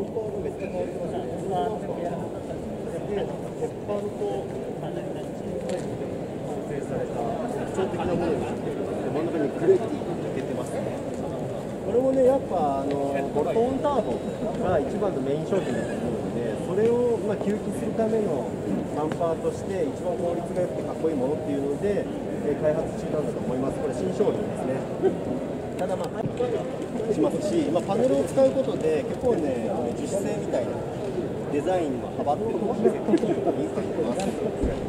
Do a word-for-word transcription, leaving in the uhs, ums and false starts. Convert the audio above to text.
鉄板と成された特徴的なものです。真ん中にクレーティーが出てますね。これもね、やっぱあのボルトオンターボが一番のメイン商品だと思うので、それをまあ吸気するためのマンパーとして一番効率が良くてかっこいいものっていうので、えー、開発中なんだと思います。これ新商品ですね。ただまあしますし、まあ、パネルを使うことで結構ね、あの樹脂製みたいなデザインの幅っていうのを見せているインパクトがあるんですよ。